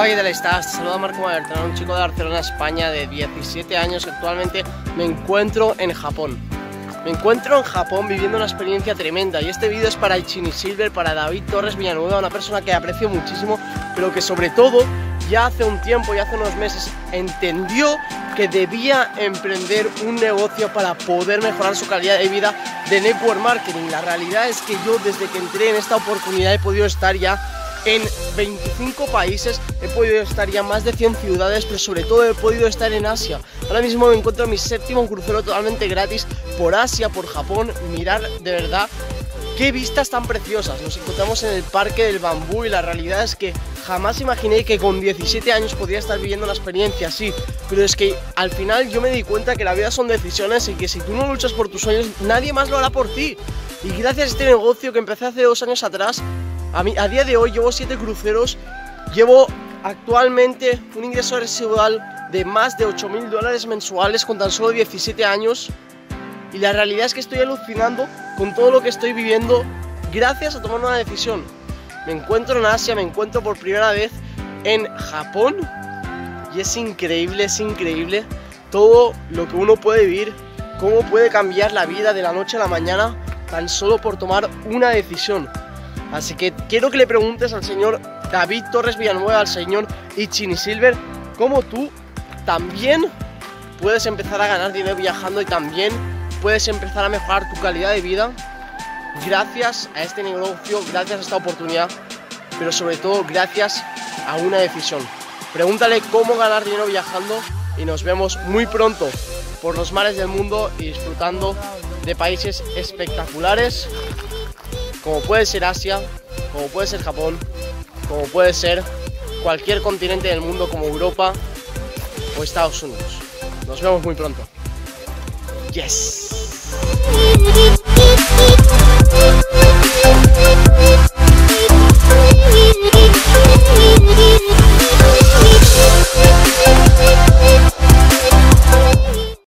Hola, ¿qué tal estás? Te saluda Marco Mabertrán, un chico de Barcelona, España, de 17 años. Actualmente me encuentro en Japón. Me encuentro en Japón viviendo una experiencia tremenda, y este vídeo es para Ichini Silver, para David Torres Villanueva, una persona que aprecio muchísimo, pero que sobre todo ya hace un tiempo, ya hace unos meses, entendió que debía emprender un negocio para poder mejorar su calidad de vida de network marketing. La realidad es que yo, desde que entré en esta oportunidad, he podido estar ya en 25 países, he podido estar ya en más de 100 ciudades, pero sobre todo he podido estar en Asia. Ahora mismo me encuentro en mi séptimo crucero totalmente gratis por Asia, por Japón. Mirar de verdad qué vistas tan preciosas. Nos encontramos en el Parque del Bambú y la realidad es que jamás imaginé que con 17 años podía estar viviendo una experiencia así. Pero es que al final yo me di cuenta que la vida son decisiones y que si tú no luchas por tus sueños, nadie más lo hará por ti. Y gracias a este negocio que empecé hace 2 años atrás, a día de hoy llevo 7 cruceros, llevo actualmente un ingreso residual de más de $8.000 mensuales con tan solo 17 años. Y la realidad es que estoy alucinando con todo lo que estoy viviendo gracias a tomar una decisión. Me encuentro en Asia, me encuentro por primera vez en Japón y es increíble todo lo que uno puede vivir, cómo puede cambiar la vida de la noche a la mañana tan solo por tomar una decisión. Así que quiero que le preguntes al señor David Torres Villanueva, al señor Ichini Silver, cómo tú también puedes empezar a ganar dinero viajando y también puedes empezar a mejorar tu calidad de vida gracias a este negocio, gracias a esta oportunidad, pero sobre todo gracias a una decisión. Pregúntale cómo ganar dinero viajando y nos vemos muy pronto por los mares del mundo y disfrutando de países espectaculares como puede ser Asia, como puede ser Japón, como puede ser cualquier continente del mundo como Europa o Estados Unidos. Nos vemos muy pronto. Yes.